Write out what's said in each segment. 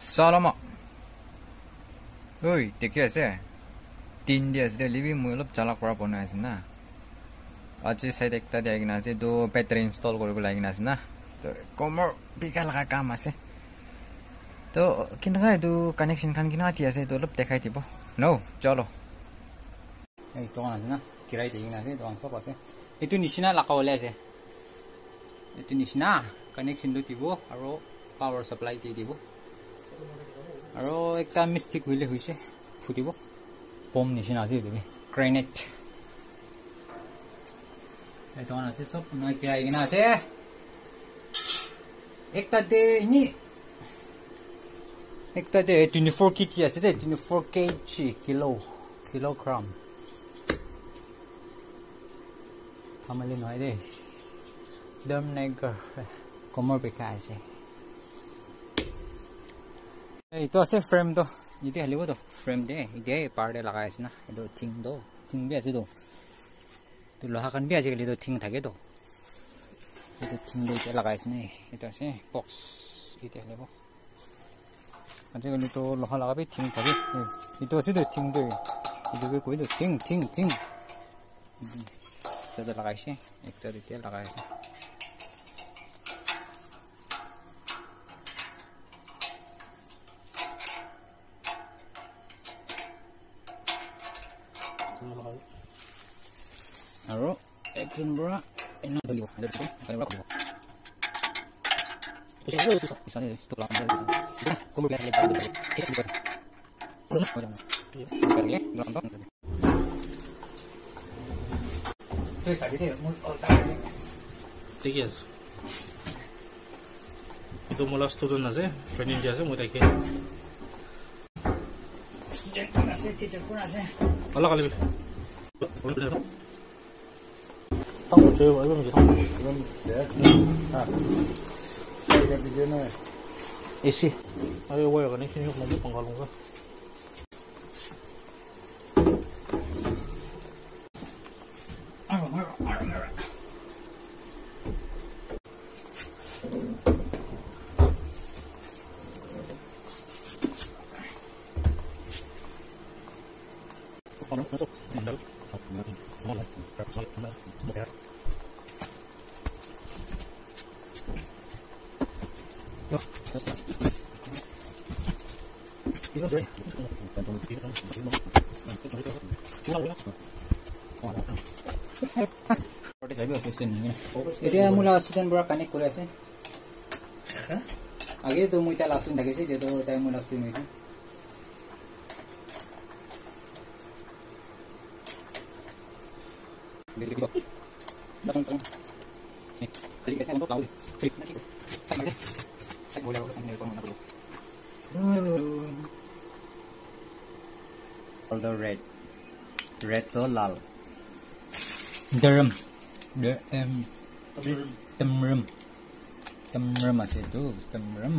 Salama. Oi, দেখি আছে 3 dia আছে লিবি মই অলপ চালাক কৰা বনাই আছে না আজি সাইড একটা দিয়া কিনা আছে তো ব্যাটারি ইনস্টল কৰিব লাগিনা আছে না তো কমৰ বিকা লগা কাম আছে তো কিনকা এটো কানেকশন খান কিনা আতি আছে তো অলপ দেখাই দিব নো চলো এই তো আছে না কিরাই দেই কিনা আছে তো সব আছে এটো নিচিনা লাগাৱলে আছে এটো নিচিনা কানেকশন টো দিব আৰু পাৱাৰ সাপ্লাই দি দিব আৰু একটা মিস্টেক হইলে হইছে ফুটিব বম নিচিনা আছে দিবি গ্রেনেড এটো আছে সব নয় কি আইগিনা আছে একটা দে 24 কেজি আছে দে 24 কেজি কিলোগ্রাম থামালি নয় দে দম নেগার কমর বেকা আছে এই তো আছে ফ্রেম তো ইতে হলিব তো ফ্রেম দে ইতে পার্টে লাগাই আছে না এটো থিং বি আছে তো তো লোহা কান বি আছে গলি তো থিং থাকে তো এটো থিং দে লাগাই আছে নে এটা আছে বক্স ইতে হলিব আজে গলি তো লোহা লাগাবি থিং থাকে এটো আছে তো থিং দে এটো কই তো থিং এটা লাগাইছে একটা দিতে লাগাইছে আৰু একজন বৰা এনা ধলিব এটা কাইবা কৰিব ইসানে তো প্লান করে কম প্লান করে ঠিক আছে পুরো হয়ে যাবে করলে গ্রাম দাও তো সাইডে মই অলটা ঠিক আছে itu mula student আছে training dia আছে মই তাকে স্টুডেন্ট আছে টিচার কোন আছে আল্লাহ কালি তাও তো ওই এসি আরে ওই ওখানে কি নিয়ে মনে পঙ্গা লঙ্কা এতিয়া মুলা অক্সিজেন বৰা কানেক্ট কৰি আছে আগে তো মই তাল আসুন থাকিছে যে তো তাই মুলা সুই নইছে Although red to lal Derm temrem masih itu temrem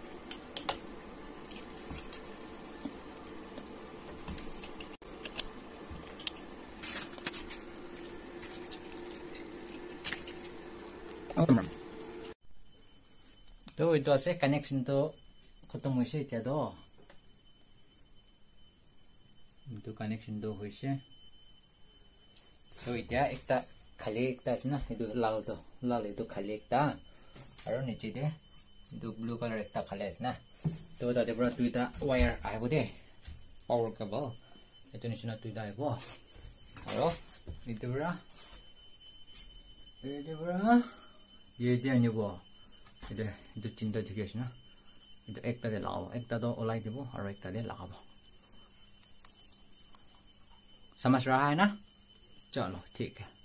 tuh itu আছে connection to ketemu sih itu do itu connection do hoise তো এটা একটা খালি একটা আছে না এটো লাল এটো খালি একটা আৰু নিচে দে এটো ব্লু কালার একটা খালি আছে না তো তাতে পৰা দুইটা ওয়্যার আহিব দে পাৱাৰ কেবল এটো নিচিনা দুইটা আহিব আৰু এটো পৰা এটো আনিব এটো তিনটা ঠিক আছে না এটো একটা দে লাগাব একটা তো ওলাই দিব আৰু একটা দে লাগাব समझ रहा है ना चलो ठीक है